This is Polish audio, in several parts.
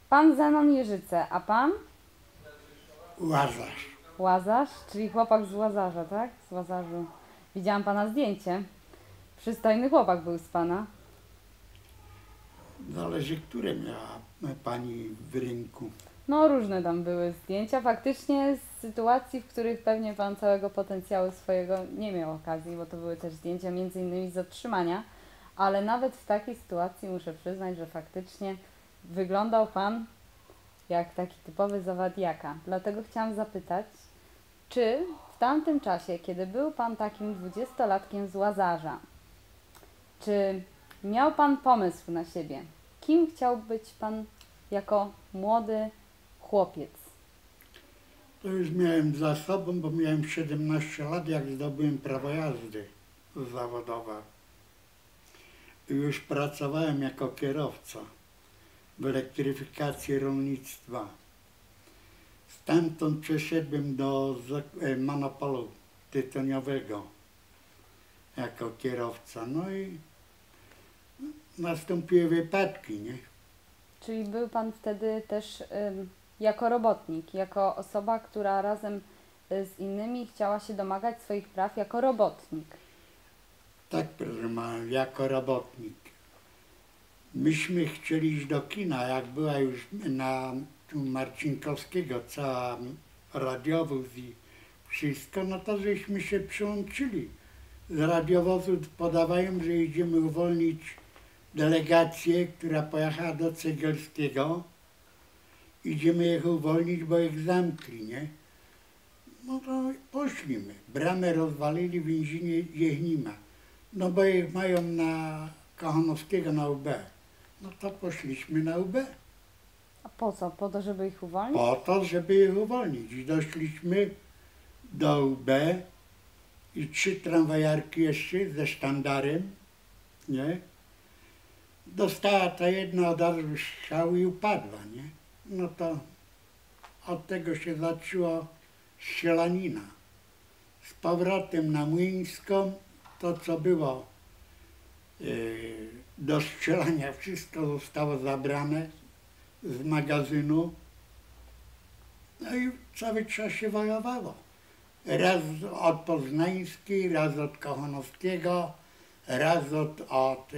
Pan Zenon Jeżyce, a pan? Łazarz. Łazarz, czyli chłopak z Łazarza, tak? Z Łazarzu. Widziałam pana zdjęcie. Przystojny chłopak był z pana. Zależy, które miała pani w rynku. No różne tam były zdjęcia. Faktycznie z sytuacji, w których pewnie pan całego potencjału swojego nie miał okazji, bo to były też zdjęcia między innymi z zatrzymania, ale nawet w takiej sytuacji muszę przyznać, że faktycznie wyglądał pan jak taki typowy zawadiaka. Dlatego chciałam zapytać, czy w tamtym czasie, kiedy był pan takim 20-latkiem z Łazarza, czy miał pan pomysł na siebie? Kim chciał być pan jako młody chłopiec? To już miałem za sobą, bo miałem 17 lat, jak zdobyłem prawo jazdy zawodowe. I już pracowałem jako kierowca w elektryfikacji rolnictwa. Stamtąd przeszedłem do monopolu tytoniowego jako kierowca. No i nastąpiły wypadki, nie? Czyli był pan wtedy też jako robotnik, jako osoba, która razem z innymi chciała się domagać swoich praw jako robotnik. Tak, proszę pana, jako robotnik. Myśmy chcieli iść do kina, jak była już na tu Marcinkowskiego cała radiowóz i wszystko, no to żeśmy się przyłączyli. Z radiowozu podawają, że idziemy uwolnić delegację, która pojechała do Cegielskiego. Idziemy ich uwolnić, bo ich zamkli, nie? No to poszliśmy. Bramę rozwalili, w więzienie ich nie ma. No bo ich mają na Kochanowskiego na UB. No to poszliśmy na UB. A po co? Po to, żeby ich uwolnić? Po to, żeby ich uwolnić. I doszliśmy do UB i 3 tramwajarki jeszcze ze sztandarem, nie? Dostała ta jedna od razu strzał i upadła, nie? No to od tego się zaczęła strzelanina. Z powrotem na Młyńską, to co było do strzelania, wszystko zostało zabrane z magazynu. No i cały czas się wojowało. Raz od Poznańskiej, raz od Kochanowskiego, raz od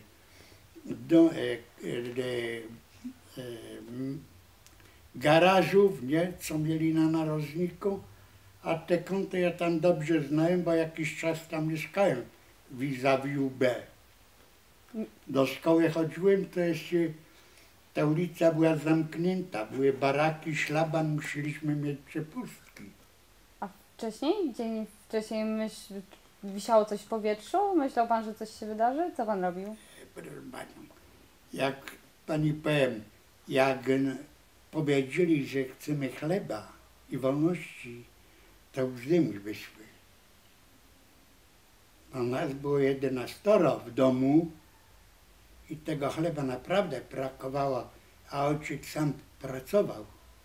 garażów, nie, co mieli na narożniku, a te kąty ja tam dobrze znałem, bo jakiś czas tam mieszkałem vis-a-vis UB. Do szkoły chodziłem, to jeszcze ta ulica była zamknięta, były baraki, szlaban, musieliśmy mieć przepustki. A wcześniej? Dzień wcześniej wisiało coś w powietrzu? Myślał pan, że coś się wydarzy? Co pan robił? Proszę panią, jak pani powiem, jak powiedzieli, że chcemy chleba i wolności, to łzy mi wyszły. A nas było 11 w domu i tego chleba naprawdę brakowało, a ojciec sam pracował.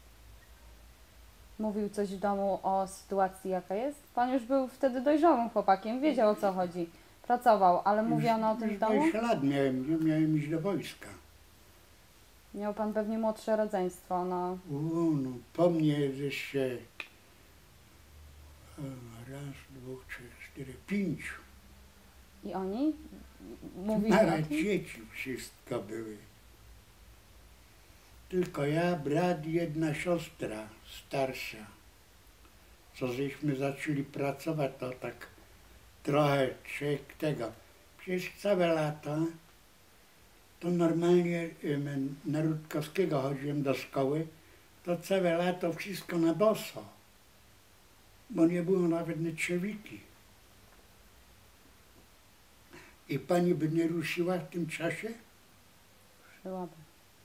Mówił coś w domu o sytuacji, jaka jest? Pan już był wtedy dojrzałym chłopakiem, wiedział o co chodzi. Pracował, ale mówiono o tym w domu? 20 lat miałem, nie miałem iść do wojska. Miał pan pewnie młodsze rodzeństwo, no. No, po mnie, że się raz, dwóch, trzech, 4, 5. I oni? Mówili o Nawet tym? dzieci wszystko były. Tylko ja, brat i jedna siostra starsza. Co żeśmy zaczęli pracować, to tak trochę tego. Przecież całe lata to normalnie na Rutkowskiego chodziłem do szkoły, to całe lato wszystko na boso, bo nie było nawet trzewiki. I pani by nie ruszyła w tym czasie? Byłaby.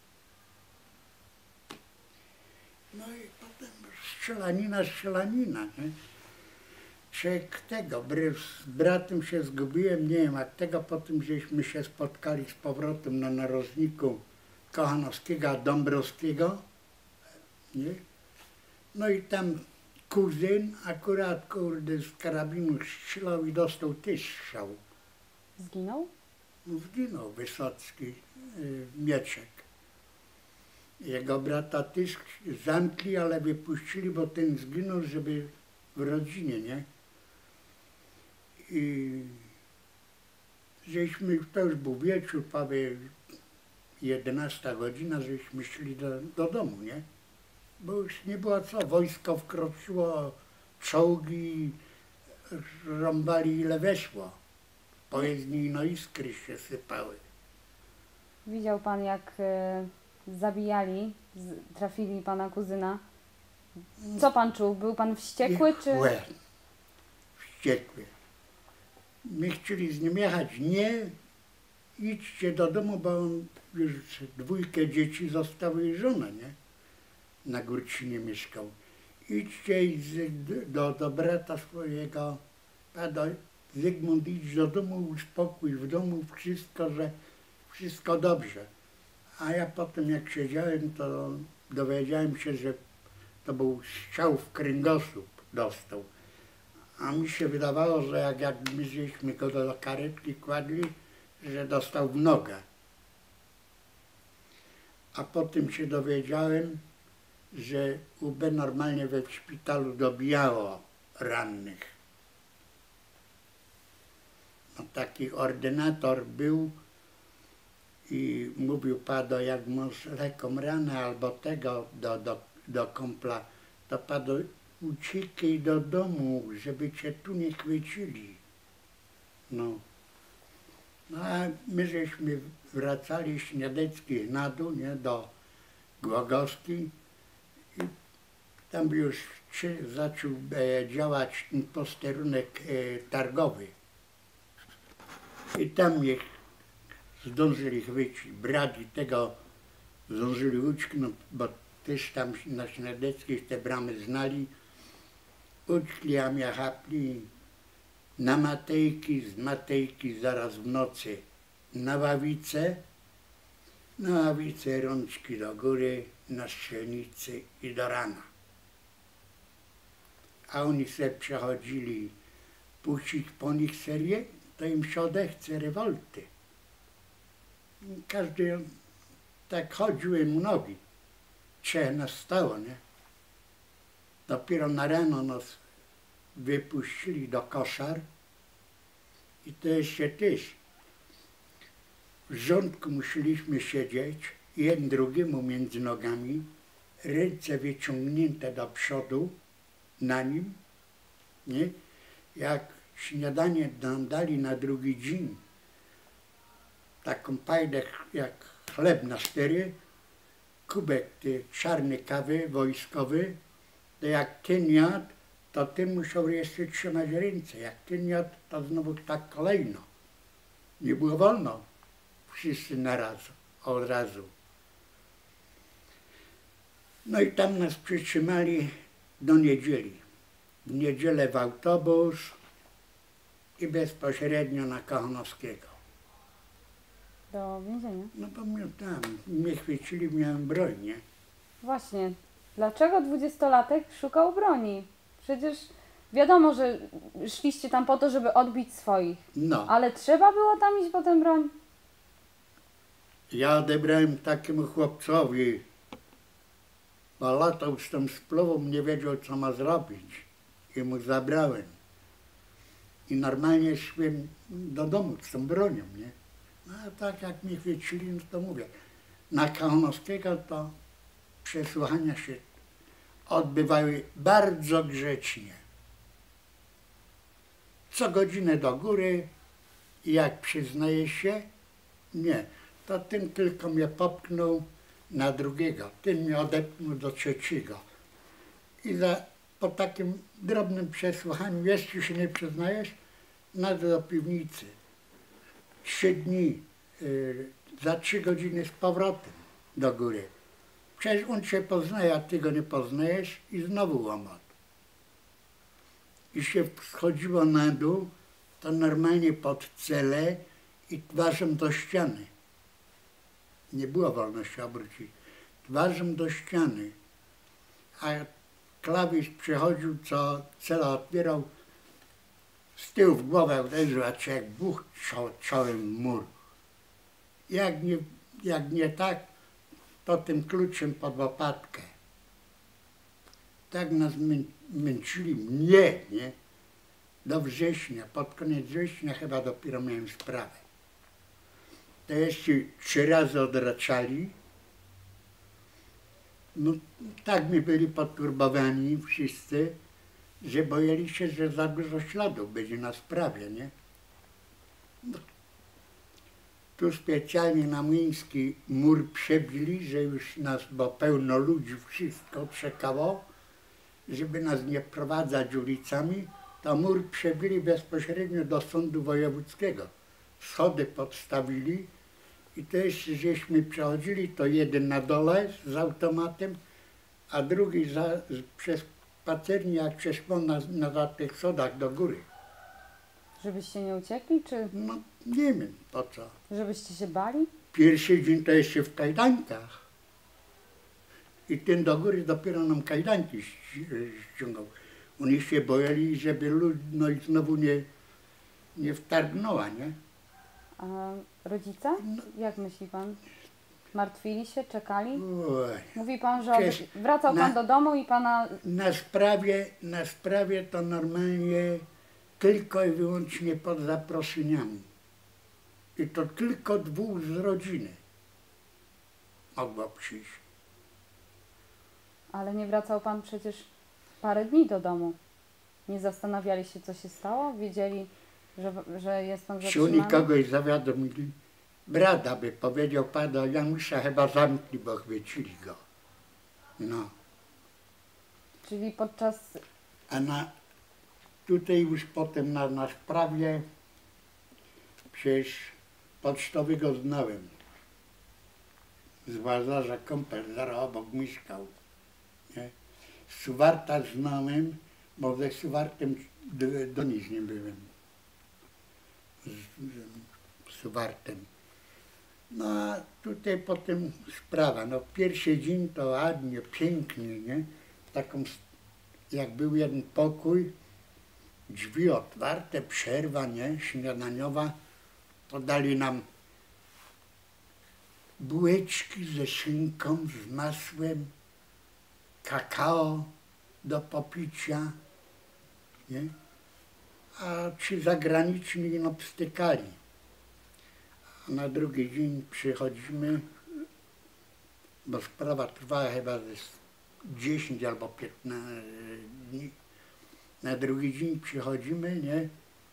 No i potem strzelanina, nie? Czek tego, z bratem się zgubiłem, nie wiem, a tego potem żeśmy się spotkali z powrotem na narożniku Kochanowskiego, Dąbrowskiego, nie? No i tam kuzyn akurat, kurde, z karabinu strzelał i dostał też strzał. Zginął? No zginął Wysocki, Mieczek. Jego brata też zamkli, ale wypuścili, bo ten zginął, żeby w rodzinie, nie? I żeśmy, to już był wieczór, prawie 11 godzina, żeśmy szli do domu, nie? Bo już nie było co, wojsko wkroczyło, czołgi rąbali ile weszło. Pojezdni, no iskry się sypały. Widział pan, jak zabijali, trafili pana kuzyna. Co pan czuł? Był pan wściekły, czy... Łe, wściekły. My chcieli z nim jechać. Nie, idźcie do domu, bo on już 2 dzieci zostały i żona, nie? Na Górczynie mieszkał. Idźcie do brata swojego, Zygmunt, idź do domu, uspokój w domu wszystko, że wszystko dobrze. A ja potem jak siedziałem, to dowiedziałem się, że to był strzał w kręgosłup dostał. A mi się wydawało, że jak my żeśmy go do karetki kładli, że dostał w nogę. A potem się dowiedziałem, że UB normalnie we szpitalu dobijało rannych. No, taki ordynator był i mówił Pado, jak masz lekką ranę albo tego do kąpla, to Pado, uciekaj do domu, żeby cię tu nie chwycili. No. No a my żeśmy wracali z Śniadeckich na dół, nie, do Głogowskiej i tam już zaczął działać ten posterunek targowy. I tam mnie zdążyli chwycić, brat i tego zdążyli ucieknąć, bo też tam na Śniadeckich te bramy znali. Uciekli, a mnie chapli na Matejki, z Matejki zaraz w nocy na Ławicę, rączki do góry, na strzelnicy i do rana. A oni sobie przechodzili puścić po nich serię, to im się odechce rewolty. Każdy tak chodziły mu nogi. 3 nas stało, nie? Dopiero na rano nas wypuścili do koszar i to jeszcze też. W rządku musieliśmy siedzieć, jeden drugiemu między nogami, ręce wyciągnięte do przodu na nim, nie? Jak śniadanie nam dali na drugi dzień, taką pajdę jak chleb na 4, kubek czarnej kawy wojskowy, to jak ten jadł, to ten musiał jeszcze trzymać ręce. Jak ten jadł, to znowu tak kolejno. Nie było wolno. Wszyscy naraz, od razu. No i tam nas przytrzymali do niedzieli. W niedzielę w autobus i bezpośrednio na Kochanowskiego. Do więzienia? No bo mnie chwycili, miałem broń, nie? Właśnie. Dlaczego 20-latek szukał broni? Przecież wiadomo, że szliście tam po to, żeby odbić swoich. No. Ale trzeba było tam iść po tę broń? Ja odebrałem takiemu chłopcowi, bo latał z tą spluwą, nie wiedział, co ma zrobić. I mu zabrałem. I normalnie szłem do domu z tą bronią, nie? No a tak jak mnie chwycili, no to mówię. Na Kochanowskiego to przesłuchania się odbywały bardzo grzecznie. Co godzinę do góry i jak przyznaje się, nie. To ten tylko mnie popchnął na drugiego, ten mnie odepchnął do trzeciego. I po takim drobnym przesłuchaniu, jeśli się nie przyznajesz, nagle do piwnicy. 3 dni, za 3 godziny z powrotem do góry. Przecież on cię poznaje, a ty go nie poznajesz i znowu łomot. I się schodziło na dół, to normalnie pod celę i twarzą do ściany. Nie było wolności obrócić. Twarzą do ściany. A klawisz przychodził, co cela otwierał, z tyłu w głowę uderzył, a cię jak buch czołem mur. Jak nie tak, to tym kluczem pod łopatkę. Tak nas męczyli, mnie, nie? Do września, pod koniec września chyba dopiero miałem sprawę. To jeszcze 3 razy odraczali. No tak mi byli poturbowani wszyscy, że boję się, że za dużo śladów będzie na sprawie, nie? No. Tu specjalnie na Młyński mur przebili, że już nas, bo pełno ludzi, wszystko czekało, żeby nas nie prowadzać ulicami, to mur przebili bezpośrednio do sądu wojewódzkiego. Schody podstawili i to jeszcze żeśmy przechodzili, to jeden na dole z automatem, a drugi przez pacernię, jak przeszło na tych schodach do góry. Żebyście nie uciekli, czy No nie wiem po co. żebyście się bali? Pierwszy dzień to jeszcze w kajdankach. I ten do góry dopiero nam kajdanki ściągał. Oni się boili, żeby ludność znowu nie wtargnęła, nie? A rodzice? Jak myśli pan? Martwili się, czekali? Oj. Mówi pan, że Przecież wracał pan do domu i pana... Na sprawie to normalnie tylko i wyłącznie pod zaproszeniami. I to tylko 2 z rodziny mogło przyjść. Ale nie wracał pan przecież parę dni do domu. Nie zastanawiali się, co się stało? Wiedzieli, że jest pan Czy oni zatrzymany? kogoś zawiadomili? Brada by powiedział, pana Janusza chyba zamkli, bo chwycili go. No. Czyli podczas... A tutaj już potem na sprawie przecież pocztowego znałem. Z Łazarza Kąpel, zaraz obok mieszkał. Nie? Suwarta znałem, bo ze Suwartem do nic nie byłem. Z Suwartem. No a tutaj potem sprawa, no pierwszy dzień to ładnie, pięknie, nie? Taką, jak był jeden pokój, drzwi otwarte, przerwa, nie? Śniadaniowa, podali nam bułeczki ze szynką, z masłem, kakao do popicia, nie? A ci zagraniczni no pstykali. A na drugi dzień przychodzimy, bo sprawa trwała chyba 10 albo 15 dni. Na drugi dzień przychodzimy, nie?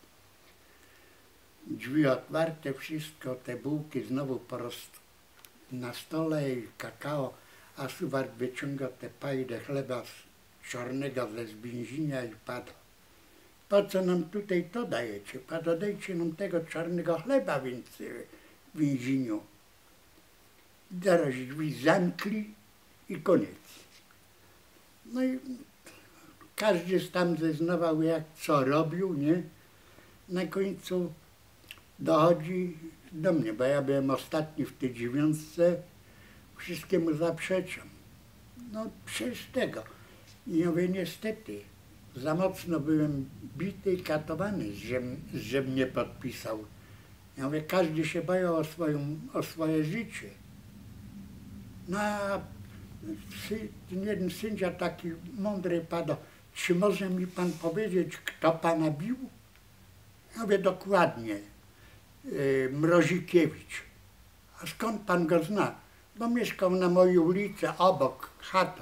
Drzwi otwarte, wszystko, te bułki znowu na stole i kakao, a Suwar wyciąga te pajdę chleba czarnego ze zbinzinia i pada. Po co nam tutaj to dajecie? Dajcie nam tego czarnego chleba więcej w więzieniu. Zaraz drzwi zamkli i koniec. No i każdy tam zeznawał, jak co robił, nie? Na końcu dochodzi do mnie, bo ja byłem ostatni w tej 9, wszystkiemu zaprzeczam. No przez tego. I ja mówię, niestety, za mocno byłem bity i katowany, że mnie podpisał. Ja mówię, każdy się bał o swoje życie. No a jeden sędzia taki mądry padał, czy może mi pan powiedzieć, kto pana bił? Ja mówię, dokładnie, Mrozikiewicz. A skąd pan go zna? Bo mieszkał na mojej ulicy, obok, chata.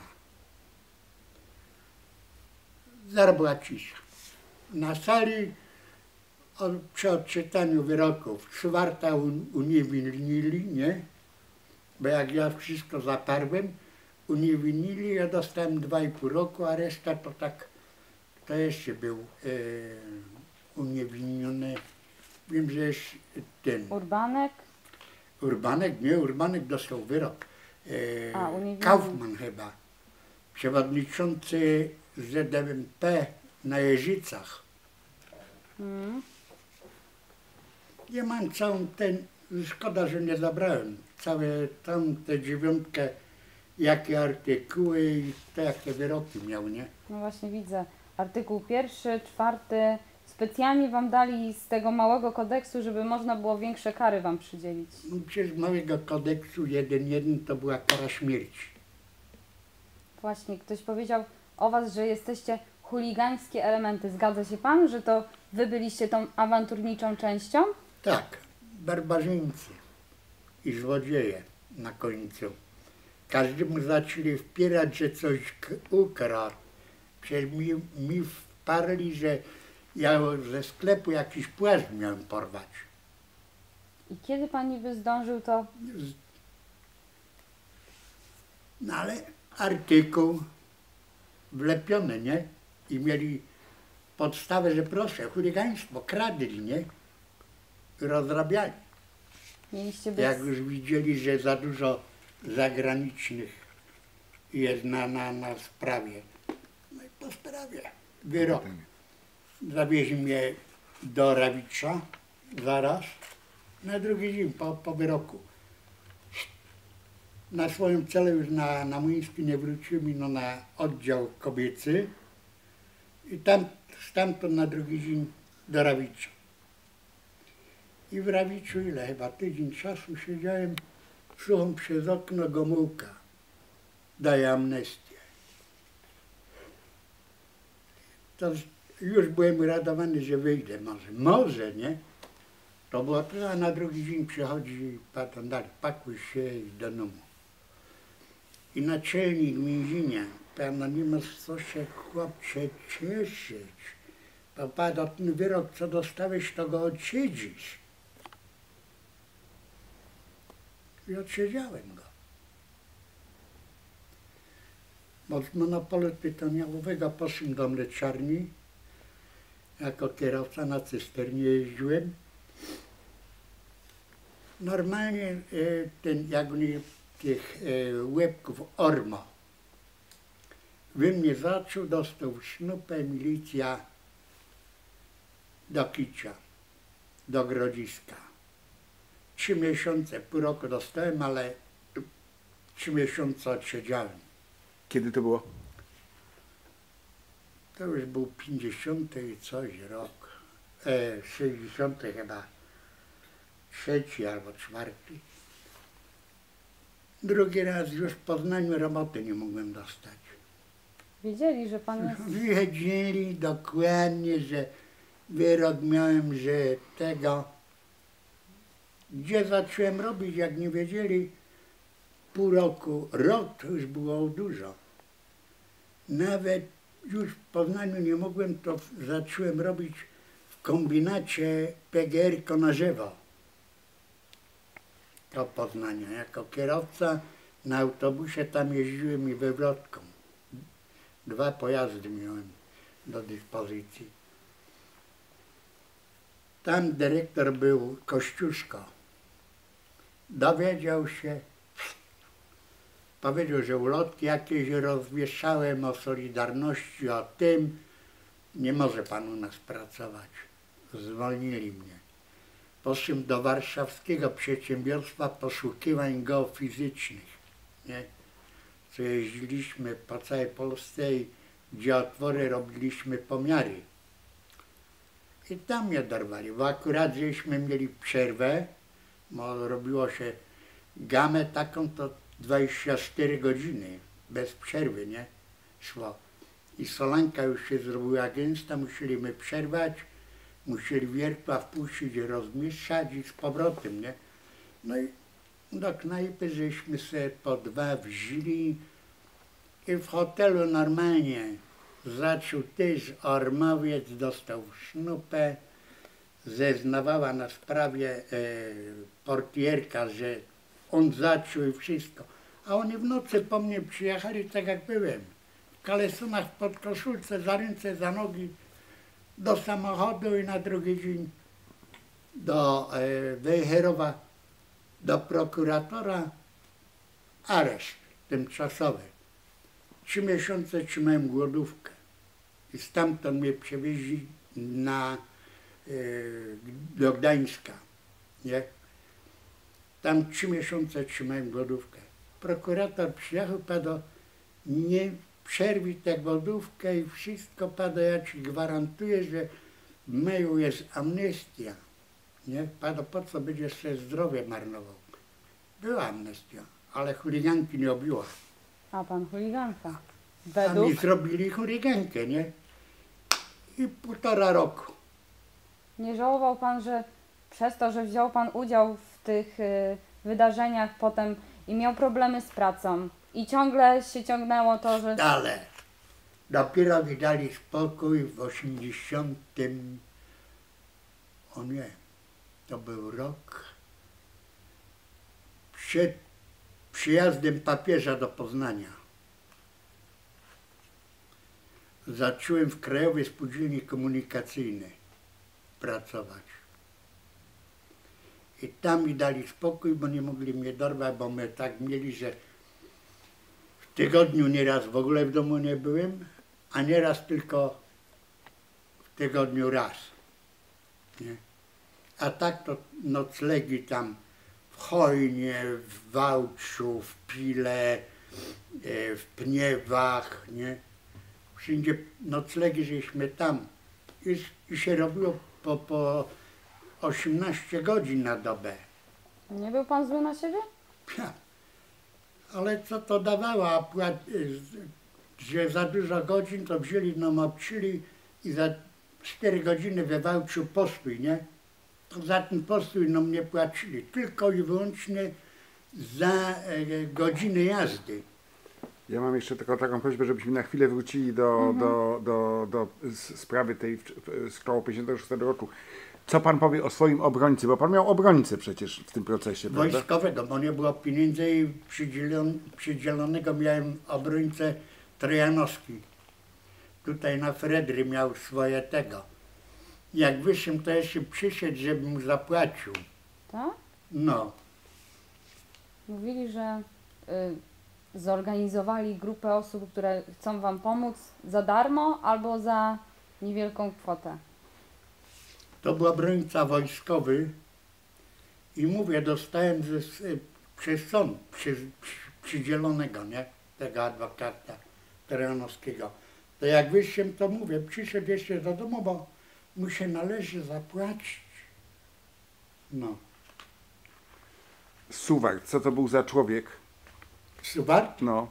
Zaraz była cisza. Na sali przy odczytaniu wyroków Suwarta uniewinili, nie? Bo jak ja wszystko zaparłem, uniewinili, ja dostałem 2,5 roku, a reszta to tak, to jeszcze był uniewinniony. Wiem, że jest ten... Urbanek? Urbanek dostał wyrok. Uniewinniony. Kaufman chyba, przewodniczący ZMP na Jeżycach. Ja mam całą szkoda, że nie zabrałem, tam tę 9, jakie artykuły i te jakie wyroki miał, nie? No właśnie widzę. Artykuł 1, 4, specjalnie wam dali z tego małego kodeksu, żeby można było większe kary wam przydzielić. No, przecież małego kodeksu 1.1 to była kara śmierci. Właśnie, ktoś powiedział o was, że jesteście chuligańskie elementy. Zgadza się pan, że to wy byliście tą awanturniczą częścią? Tak, barbarzyńcy i złodzieje na końcu. Każdemu zaczęli wpierać, że coś ukradł. Przecież mi wparli, że ja ze sklepu jakiś płaszcz miałem porwać. I kiedy pan niby zdążył to... No ale artykuł wlepiony, nie? I mieli podstawę, że proszę, chuligaństwo, kradli, nie? I rozrabiali. Mieliście być... Jak już widzieli, że za dużo zagranicznych jest na sprawie. No i po sprawie wyrok. Zawieźli mnie do Rawicza zaraz, na drugi dzień po wyroku. Na swoim celu już na Młyński nie wróciłem, no na oddział kobiecy i stamtąd na drugi dzień do Rawicza. I w Rawiczu ile? Chyba tydzień czasu siedziałem, słucham przez okno Gomułka. Daje amnestię. To już byłem uradowany, że wyjdę może. Może, nie? To było to, a na drugi dzień przychodzi pan dalej, pakuj się i do domu. I naczelnik więzienia, no nie ma co się chłopcze cieszyć. To pan ten wyrok, co dostałeś, to go odsiedzisz. I odsiedziałem go. Bo z monopolu tytoniowego poszłem do mleczarni. Jako kierowca na cysternie jeździłem. Normalnie jak mnie tych łebków Ormo we mnie zaczął, dostał w sznupę milicja do Kicia, do Grodziska. 3 miesiące, pół roku dostałem, ale 3 miesiące odsiedziałem. Kiedy to było? To już był 50 i coś rok, 60 chyba, 3 albo 4. Drugi raz już w Poznaniu roboty nie mogłem dostać. Wiedzieli, że pan jest... Wiedzieli dokładnie, że wyrok miałem, że tego, gdzie zacząłem robić, jak nie wiedzieli, pół roku, rok to już było dużo. Nawet już w Poznaniu nie mogłem, to zacząłem robić w kombinacie PGR Konarzewo. Do Poznania. Jako kierowca na autobusie tam jeździłem i wywrotką. 2 pojazdy miałem do dyspozycji. Tam dyrektor był Kościuszko. Dowiedział się, powiedział, że ulotki jakieś rozwieszałem o Solidarności, o tym. Nie może pan u nas pracować. Zwolnili mnie. Poszedłem do warszawskiego przedsiębiorstwa poszukiwań geofizycznych, nie? Co jeździliśmy po całej Polsce i gdzie otwory robiliśmy pomiary. I tam mnie dorwali, bo akurat żeśmy mieli przerwę, bo robiło się gamę taką, to 24 godziny bez przerwy, nie? Szło. I solanka już się zrobiła gęsta, musieliśmy przerwać, musieli wiertła wpuścić, rozmieszać i z powrotem, nie? No i do knajpy żeśmy sobie po 2 wzięli i w hotelu normalnie zaczął też Ormowiec, dostał sznupę, zeznawała na sprawie portierka, że on zaczął i wszystko. A oni w nocy po mnie przyjechali tak jak byłem, w kalesonach, w podkoszulce, za ręce, za nogi, do samochodu i na drugi dzień do Wejherowa, do prokuratora, areszt tymczasowy. 3 miesiące trzymałem głodówkę i stamtąd mnie przewieźli do Gdańska, nie? Tam 3 miesiące trzymałem głodówkę. Prokurator przyjechał, padł, nie przerwij tę głodówkę i wszystko, padł, ja ci gwarantuję, że w maju jest amnestia, nie? Po co będziesz sobie zdrowie marnował? Była amnestia, ale chuliganki nie obiła. A pan chuliganka. A mi Według? zrobili chuligankę, nie? I 1,5 roku. Nie żałował pan, że przez to, że wziął pan udział w tych wydarzeniach potem i miał problemy z pracą i ciągle się ciągnęło to, że... Ale dopiero mi dali spokój w 80. O nie, to był rok przed przyjazdem papieża do Poznania. Zacząłem w Krajowej Spółdzielni Komunikacyjnej pracować. I tam mi dali spokój, bo nie mogli mnie dorwać, bo my tak mieli, że w tygodniu nieraz w ogóle w domu nie byłem, a nieraz tylko w tygodniu raz. Nie? A tak to noclegi tam w Chojnie, w Wałczu, w Pile, w Pniewach, nie? Wszędzie noclegi, żeśmy tam. I się robiło po 18 godzin na dobę. Nie był pan zły na siebie? Ja. Ale co to dawało? Że za dużo godzin to wzięli, nam obczyli i za 4 godziny we Wałczu postój, nie? To za ten postój nam nie płacili, tylko i wyłącznie za godziny jazdy. Ja mam jeszcze taką prośbę, żebyśmy na chwilę wrócili do sprawy tej z koło 56 roku. Co pan powie o swoim obrońcy? Bo pan miał obrońcę przecież w tym procesie, prawda? Wojskowego, bo nie było pieniędzy i przydzielonego miałem obrońcę Trojanowski. Tutaj na Fredry miał swoje tego. Jak wyszedł, to jeszcze przyszedł, żeby mu zapłacił. Tak? No. Mówili, że zorganizowali grupę osób, które chcą wam pomóc za darmo albo za niewielką kwotę. To był obrońca wojskowy i mówię, dostałem przez sąd przydzielonego, nie? Tego adwokata Trojanowskiego. To jak wyszedłem, to mówię, przyszedł jeszcze do domu, bo mu się należy zapłacić. No. Suwak, co to był za człowiek? Suwak? No.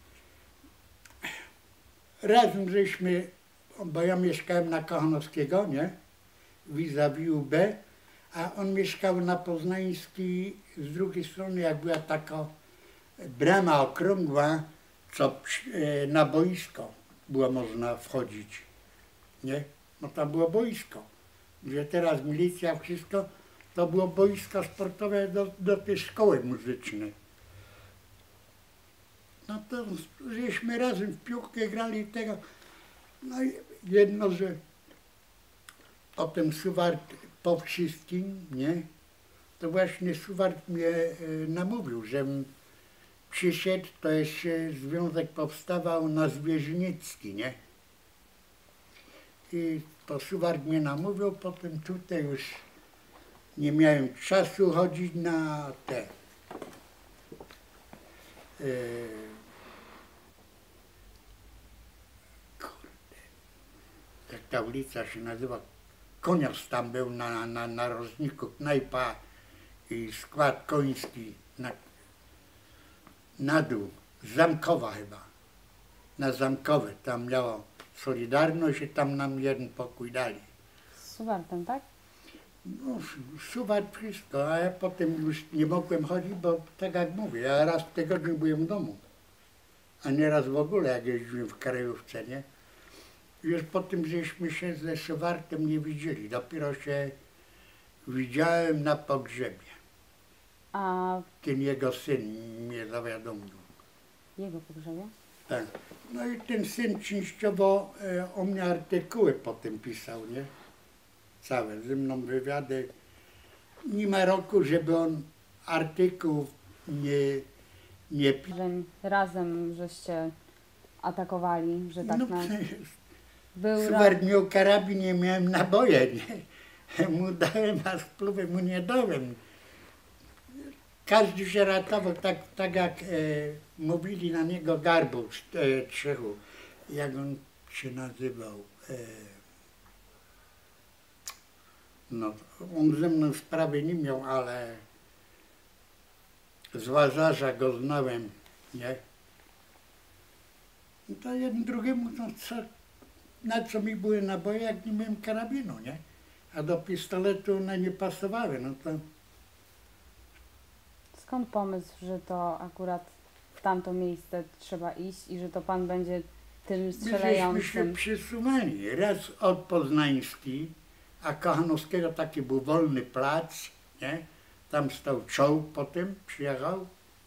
Razem żeśmy, bo ja mieszkałem na Kochanowskiego, nie? Vis-a-vis UB, a on mieszkał na Poznańskiej, z drugiej strony jak była taka brama okrągła, co na boisko było można wchodzić, nie? No tam było boisko, gdzie teraz milicja, wszystko, to było boisko sportowe do tej szkoły muzycznej. No to żeśmy razem w piłkę grali tego, no i jedno, że potem Suwart po wszystkim, nie, to właśnie Suwart mnie namówił, żebym przyszedł, to jeszcze związek powstawał na Zwierzynicki, nie. I to Suwart mnie namówił, potem tutaj już nie miałem czasu chodzić na te kurde, jak ta ulica się nazywa, Konios tam był na narożniku, knajpa i skład koński na dół, Zamkowa chyba, na Zamkowe, tam miało Solidarność i tam nam jeden pokój dali. Z Suwartem, tak? No, Suwart wszystko, a ja potem już nie mogłem chodzić, bo tak jak mówię, ja raz w tygodniu byłem w domu, a nieraz w ogóle jak jeździłem w Krajówce, nie? Już po tym, żeśmy się ze Suwartem nie widzieli, dopiero się widziałem na pogrzebie. A Ten jego syn mnie zawiadomił. jego pogrzebie? Tak. No i ten syn częściowo o mnie artykuły potem pisał, nie? Całe, ze mną wywiady. Nie ma roku, żeby on artykułów nie pisał. Że razem żeście atakowali, że tak No na... przecież Był Suwart miał karabin, nie miałem naboje, nie? Mu dałem, a spluwę mu nie dałem. Każdy się ratował, tak jak mówili na niego Garbus Trzechu, jak on się nazywał. No, on ze mną sprawy nie miał, ale z Łazarza go znałem, nie? No to jeden drugiemu, no co, na co mi były naboje, jak nie miałem karabinu, nie? A do pistoletu one nie pasowały, no to Skąd pomysł, że to akurat w tamto miejsce trzeba iść i że to pan będzie tym my żeśmy się strzelającym? przesuwali. Raz od Poznański, a Kochanowskiego taki był wolny plac, nie? Tam stał czołg, potem przyjechał.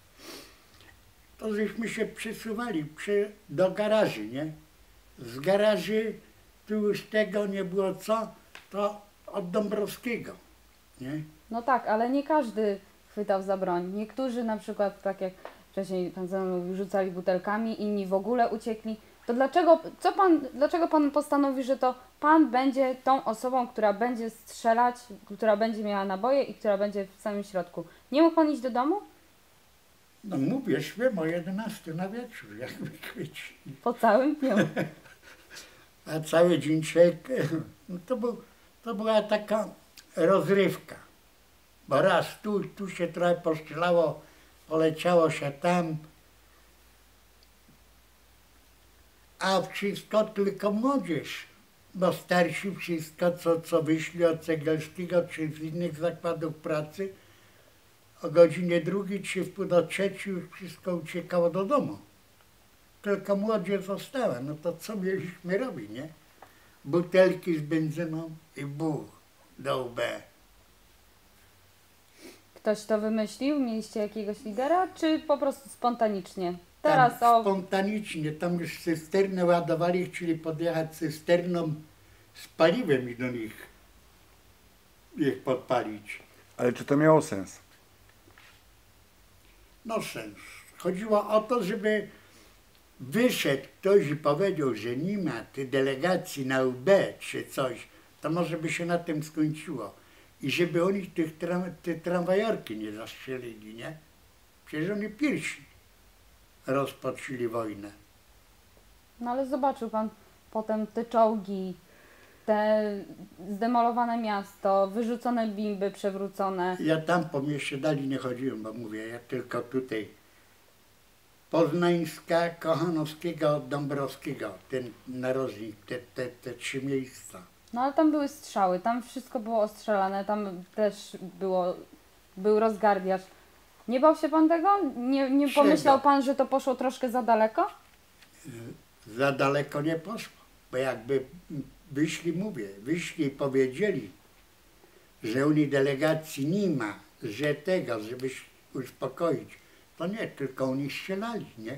To żeśmy się przesuwali do garaży, nie? Z garaży, tu już tego nie było co, to od Dąbrowskiego, nie? No tak, ale nie każdy chwytał za broń. Niektórzy na przykład, tak jak wcześniej pan ze mną mówił, rzucali butelkami, inni w ogóle uciekli. To dlaczego pan postanowił, że to pan będzie tą osobą, która będzie strzelać, która będzie miała naboje i która będzie w samym środku? Nie mógł pan iść do domu? No mówię, szłem o 11 na wieczór, jakby chwyci. Po całym dniu. A cały dzień człowiek, no to była taka rozrywka. Bo raz tu się trochę postrzelało, poleciało się tam, a wszystko tylko młodzież. Bo starsi wszystko, co wyszli od Cegielskiego czy z innych zakładów pracy, o godzinie 2 czy wpół do 3 już wszystko uciekało do domu. Tylko młodzież została, no to co mieliśmy robić, nie? Butelki z benzyną i buch do UB. Ktoś to wymyślił? Mieliście jakiegoś lidera, czy po prostu spontanicznie? Teraz Tam spontanicznie, tam już cysternę ładowali, chcieli podjechać cysterną z paliwem i do nich ich podpalić. Ale czy to miało sens? No sens. Chodziło o to, żeby wyszedł ktoś i powiedział, że nie ma tej delegacji na UB czy coś, to może by się na tym skończyło. I żeby oni te tramwajorki nie zastrzelili, nie? Przecież oni pierwsi rozpoczęli wojnę. No ale zobaczył pan potem te czołgi, te zdemolowane miasto, wyrzucone bimby, przewrócone. Ja tam po mieście dalej nie chodziłem, bo mówię, ja tylko tutaj Poznańska, Kochanowskiego, Dąbrowskiego, ten narożnik, te 3 miejsca. No ale tam były strzały, tam wszystko było ostrzelane, tam też był rozgardiasz. Nie bał się pan tego? Nie Czego? pomyślał pan, że to poszło troszkę za daleko? Za daleko nie poszło, bo jakby wyszli i powiedzieli, że Unii delegacji nie ma, że tego, żeby się uspokoić, to nie, tylko oni strzelali, nie?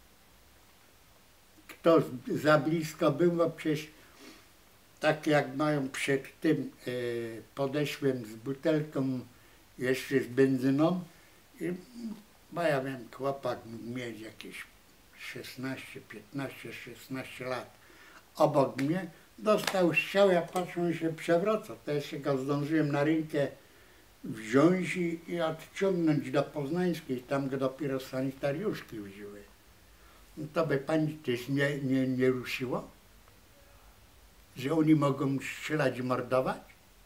Kto za blisko był, bo przecież tak jak mają przed tym, podeszłem z butelką jeszcze z benzyną, bo ja wiem, chłopak mógł mieć jakieś 16, 15, 16 lat. Obok mnie dostał strzał, ja patrzę, on się przewraca. To jeszcze go zdążyłem na rękę wziąć i odciągnąć do Poznańskiej, tam go dopiero sanitariuszki wzięły. No to by pani też nie ruszyło? Że oni mogą strzelać i mordować?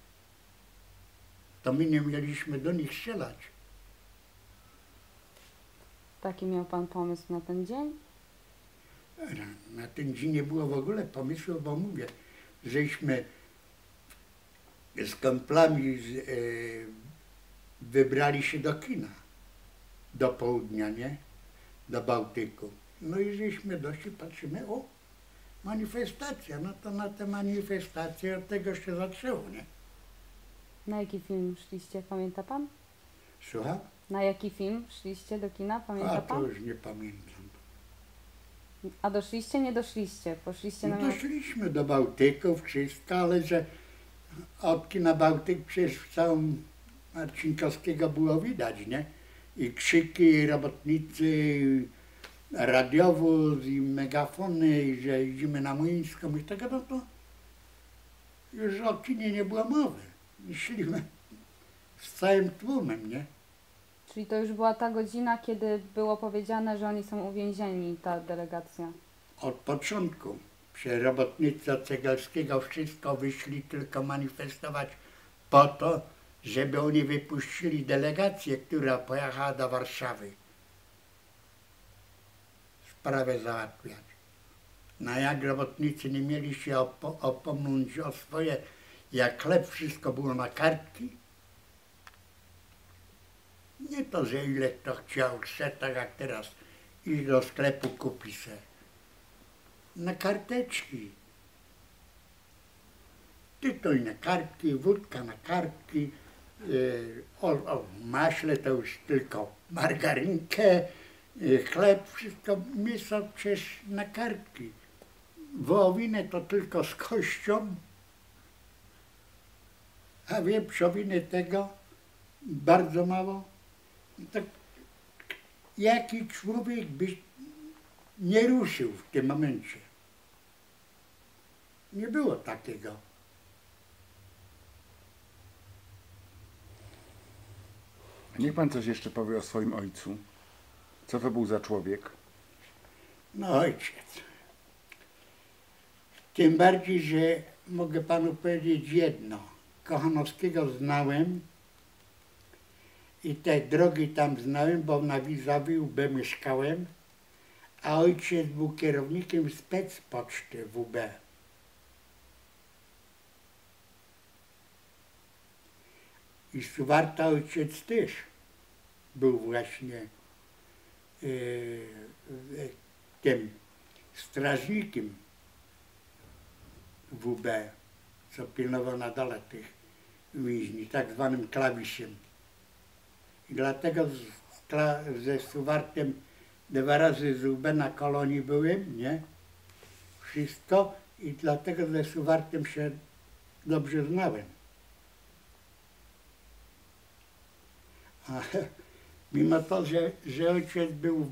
To my nie mieliśmy do nich strzelać. Taki miał pan pomysł na ten dzień? Na ten dzień nie było w ogóle pomysłu, bo mówię, żeśmy z kumplami wybrali się do kina do południa, nie? Do Bałtyku. No i żeśmy doszli, patrzymy, o, manifestacja, no to na tę manifestację od tego się zaczęło, nie? Na jaki film szliście, pamięta pan? Słucham? Na jaki film szliście do kina, A pamięta to pan? już nie pamiętam. A doszliście, nie doszliście? Poszliście No na... doszliśmy do Bałtyku, wszystko, ale że od kina Bałtyk przecież w całym Marcinkowskiego było widać, nie? I krzyki, i robotnicy, i radiowóz, i megafony, i że idziemy na Młyńską i tego, no to już o kinie nie było mowy. Szliśmy z całym tłumem, nie? Czyli to już była ta godzina, kiedy było powiedziane, że oni są uwięzieni, ta delegacja. Od początku. Przy robotnicy od Cegielskiego wszystko wyszli tylko manifestować po to, żeby oni wypuścili delegację, która pojechała do Warszawy sprawę załatwiać. No jak robotnicy nie mieli się opomnieć o swoje, jak chleb wszystko było na kartki, nie to, że ile kto chciał, chce, tak jak teraz, iść do sklepu kupi se. Na karteczki. Tytoń na kartki, wódka na kartki, o maśle to już tylko margarynkę, chleb, wszystko, mięso przecież na kartki. Wołowinę to tylko z kością, a wieprzowiny tego bardzo mało. Tak, jaki człowiek by nie ruszył w tym momencie? Nie było takiego. Niech pan coś jeszcze powie o swoim ojcu. Co to był za człowiek? No ojciec. Tym bardziej, że mogę panu powiedzieć jedno. Kochanowskiego znałem i te drogi tam znałem, bo na Vis-a-vis UB mieszkałem, a ojciec był kierownikiem specpoczty w UB. I Suwarta ojciec też był właśnie tym strażnikiem w UB, co pilnował na dole tych więźni, tak zwanym klawiszem. I dlatego ze Suwartem 2 razy z UB na kolonii byłem, nie? Wszystko. I dlatego ze Suwartem się dobrze znałem. A mimo to, że ojciec był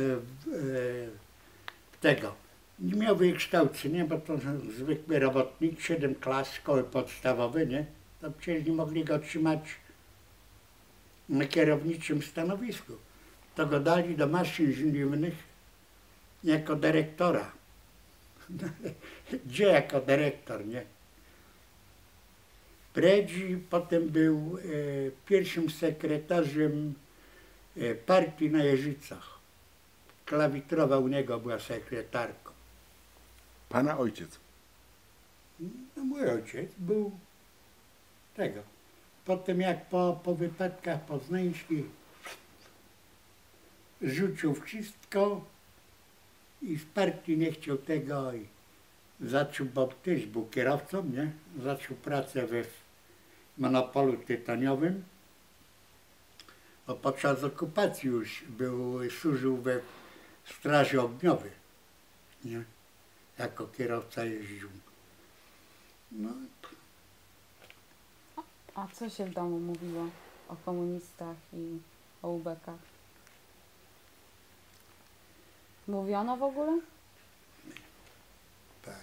tego, nie miał wykształcenia, bo to zwykły robotnik, 7 klas szkoły podstawowej, nie? To przecież nie mogli go trzymać na kierowniczym stanowisku. To go dali do maszyn żniwnych jako dyrektora. Gdzie jako dyrektor, nie? Predzi potem był pierwszym sekretarzem partii na Jeżycach. Klawitrowa u niego była sekretarką. Pana ojciec. No, mój ojciec był tego. Potem jak po wypadkach poznańskich rzucił wszystko i z partii nie chciał tego i zaczął, bo też był kierowcą, nie? Zaczął pracę we monopolu tytoniowym. Bo podczas okupacji już służył we Straży Ogniowej, nie? Jako kierowca jeździł. No. A co się w domu mówiło o komunistach i o ubekach? Mówiono w ogóle? Pani.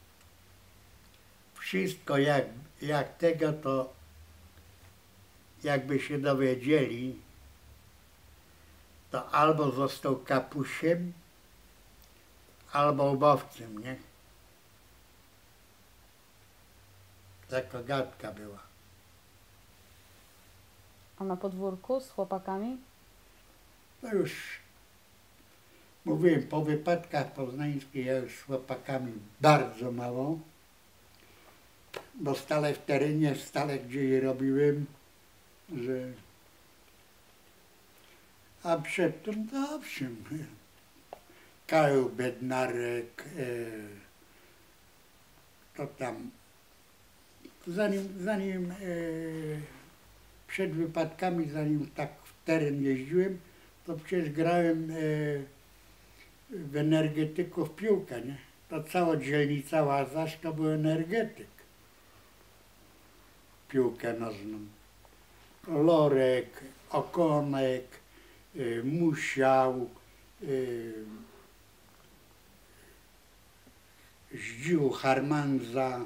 Wszystko jak tego, to jakby się dowiedzieli, to albo został kapusiem, albo ubowcem, nie? Taka gadka była. A na podwórku z chłopakami? To już mówiłem, po wypadkach poznańskich ja już z chłopakami bardzo mało, bo stale w terenie, stale gdzie je robiłem, że... A przedtem to owszem, Karol Bednarek, to tam, zanim przed wypadkami, zanim tak w teren jeździłem, to przecież grałem w energetyku w piłkę, nie? To cała dzielnica Łazaś to był energetyk. Piłkę nożną. Lorek, Okonek, Musiał, Zdził, Harmanza,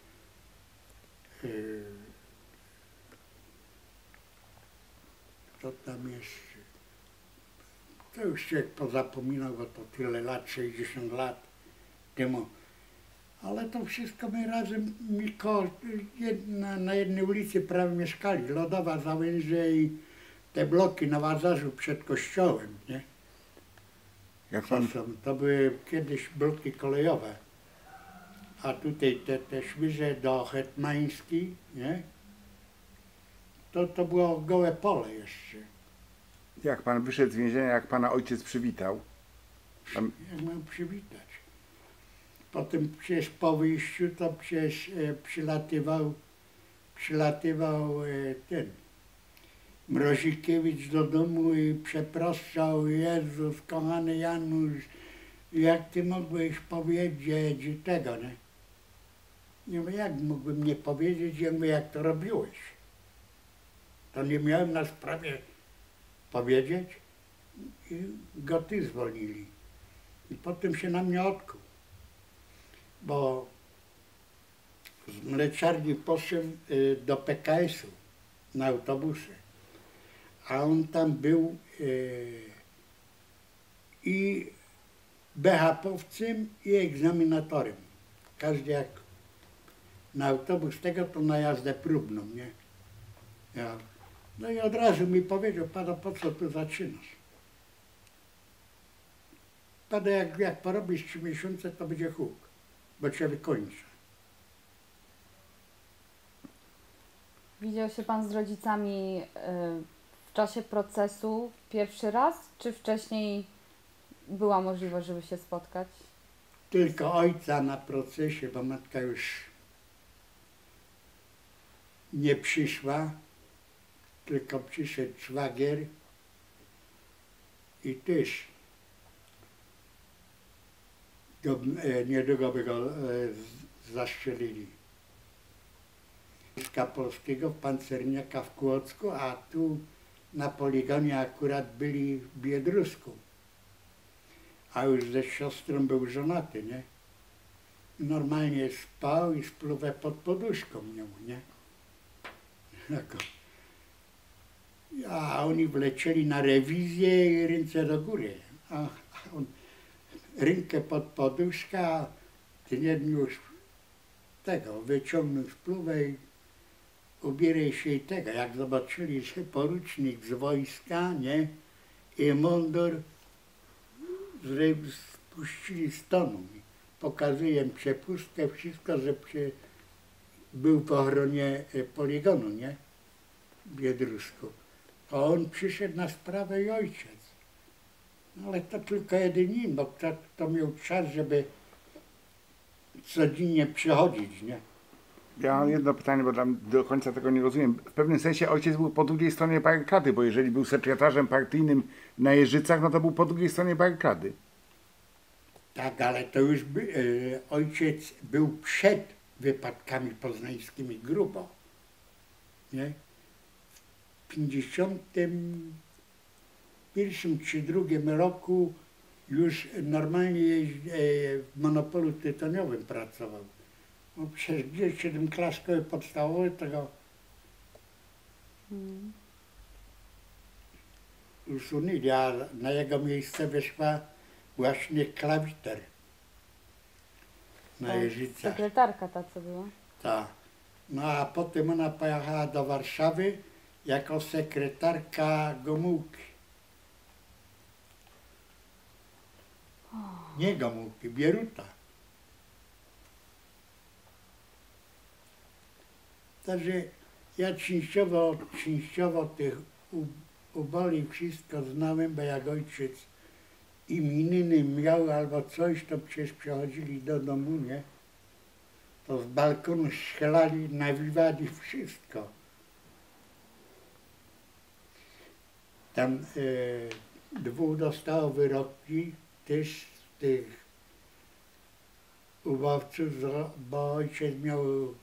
co tam jeszcze? To już się pozapominał, bo to tyle lat, 60 lat temu. Ale to wszystko my razem na jednej ulicy prawie mieszkali. Lodowa, Załęże i te bloki na Łazarzu przed kościołem, nie? Jak pan, To były kiedyś bloki kolejowe. A tutaj te Świrze do Hetmański, nie? To było gołe pole jeszcze. jak pan wyszedł z więzienia, jak pana ojciec przywitał? Pan, Jak mam przywitać? Potem przecież po wyjściu to przecież przylatywał ten Mrozikiewicz do domu i przepraszał: Jezus, kochany Janusz, jak ty mogłeś powiedzieć tego, nie? Nie wiem, jak mógłbym nie powiedzieć, ja mówię, jak to robiłeś. To nie miałem na sprawie powiedzieć i go ty zwolnili. I potem się na mnie odkuł, bo z mleczarni poszedłem do PKS-u na autobusie, a on tam był i BHP-owcem i egzaminatorem. Każdy jak na autobus tego, to na jazdę próbną, nie? Ja. No i od razu mi powiedział: pana, po co tu zaczynasz? Pana, jak porobisz 3 miesiące, to będzie huk, bo cię wykończę. Widział się pan z rodzicami w czasie procesu pierwszy raz, czy wcześniej była możliwość, żeby się spotkać? Tylko ojca na procesie, bo matka już nie przyszła, tylko przyszedł szwagier i też niedługo by go zastrzelili. Wojska Polskiego, w pancerniaka w Kłodzku, a tu na poligonie akurat byli w Biedrusku. A już ze siostrą był żonaty, nie? Normalnie spał i spluwę pod poduszką miał, nie? A oni wlecieli na rewizję i ręce do góry. A on rękę pod poduszkę, a ten jeden już tego wyciągnął spluwę i ubieraj się i tego. Jak zobaczyli, że porucznik z wojska, nie? I mundur, spuścili z tonu. Pokazuję przepustkę, wszystko, że był w ochronie poligonu, nie? W Biedrusku. A on przyszedł na sprawę i ojciec. No ale to tylko jedynie, bo to miał czas, żeby codziennie przychodzić, nie? ja mam jedno pytanie, bo do końca tego nie rozumiem. W pewnym sensie ojciec był po drugiej stronie barykady, bo jeżeli był sekretarzem partyjnym na Jeżycach, no to był po drugiej stronie barykady. Tak, ale to już ojciec był przed wypadkami poznańskimi grubo, nie? W 51 czy 2 roku już normalnie w monopolu tytoniowym pracował. No przecież gdzieś 7 klas szkoły podstawowej tego usunęli, a na jego miejsce wyszła właśnie Klawiter na Jeżycach. Sekretarka ta, co była. Tak. No a potem ona pojechała do Warszawy jako sekretarka Gomułki. Nie Gomułki, Bieruta. Także ja częściowo tych uboli wszystko znałem, bo jak ojciec imieniny miał albo coś, to przecież przychodzili do domu, nie? To z balkonu strzelali, nawiwali wszystko. Tam 2 dostało wyroki też z tych ubowców, bo ojciec miał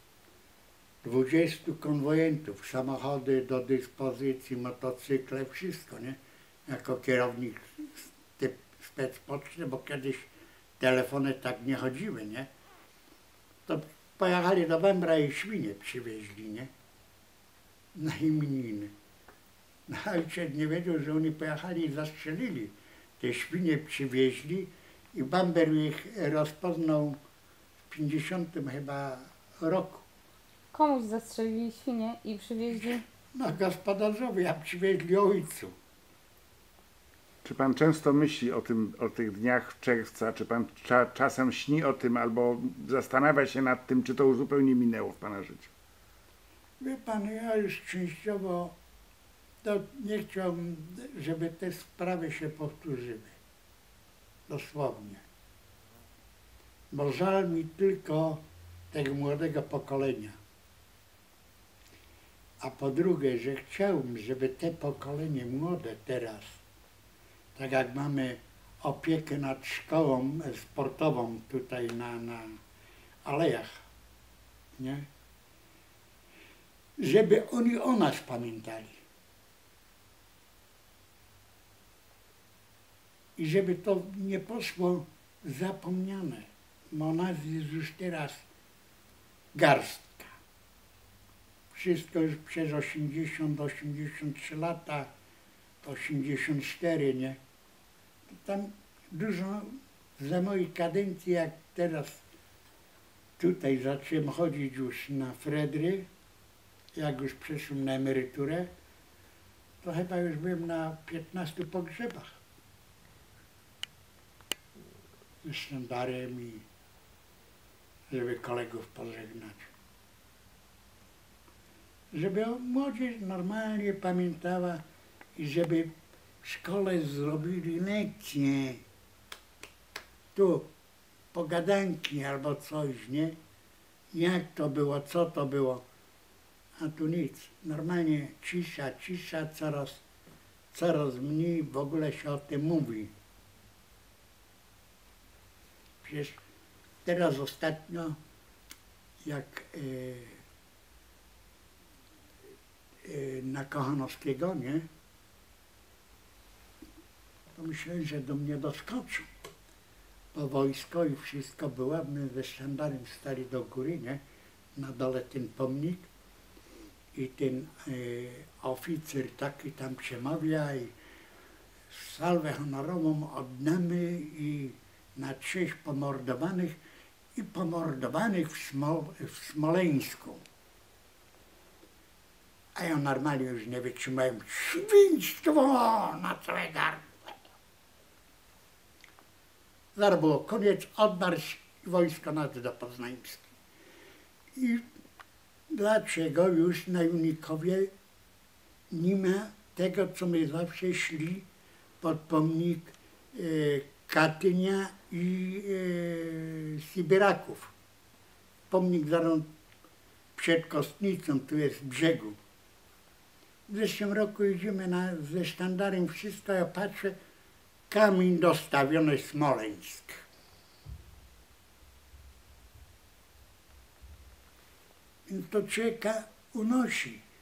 20 konwojentów, samochody do dyspozycji, motocykle, wszystko, nie? Jako kierownik specpoczty, bo kiedyś telefony tak nie chodziły, nie? To pojechali do Wębra i świnie przywieźli, nie? Na imieniny. No, ojciec nie wiedział, że oni pojechali i zastrzelili. Te świnie przywieźli i Bamber ich rozpoznał 50 chyba roku. Komuś zastrzelili świnie i przywieźli. No gospodarzowi, a przywieźli ojcu. Czy pan często myśli o tych dniach czerwca? Czy pan czasem śni o tym albo zastanawia się nad tym, czy to już zupełnie minęło w pana życiu? Wie pan, ja już częściowo to nie chciałbym, żeby te sprawy się powtórzyły. Dosłownie. Bo żal mi tylko tego młodego pokolenia. A po drugie, że chciałbym, żeby te pokolenie młode teraz, tak jak mamy opiekę nad szkołą sportową tutaj na Alejach, nie? Żeby oni o nas pamiętali. I żeby to nie poszło zapomniane, bo nas jest już teraz garstka. Wszystko już przez 80, 83 lata, 84, nie? Tam dużo za mojej kadencji, jak teraz tutaj zacząłem chodzić już na Fredry, jak już przeszłem na emeryturę, to chyba już byłem na 15 pogrzebach. Z sztandarem i żeby kolegów pożegnać. Żeby młodzież normalnie pamiętała i żeby w szkole zrobili lekcje, tu pogadanki albo coś, nie? Jak to było, co to było, a tu nic. Normalnie cisza, coraz mniej w ogóle się o tym mówi. Przecież teraz ostatnio, jak na Kochanowskiego, nie? To myślałem, że do mnie doskoczył. Bo wojsko i wszystko było, my ze sztandarem stali do góry, nie? Na dole ten pomnik i ten oficer taki tam przemawia i salwę honorową oddamy i na cześć pomordowanych i pomordowanych w Smoleńsku. A ja normalnie już nie wytrzymałem. Świństwo na całe gardło. Zaraz było koniec, odmarsz i wojsko do Poznańskiej. I dlaczego już na Junikowie nie ma tego, co my zawsze szli pod pomnik Katynia i Sybiraków. Pomnik zaraz przed Kostnicą, tu jest w brzegu. W zeszłym roku jedziemy ze sztandarem, wszystko, ja patrzę, kamień dostawiony Smoleńsk. Więc to człowieka unosi.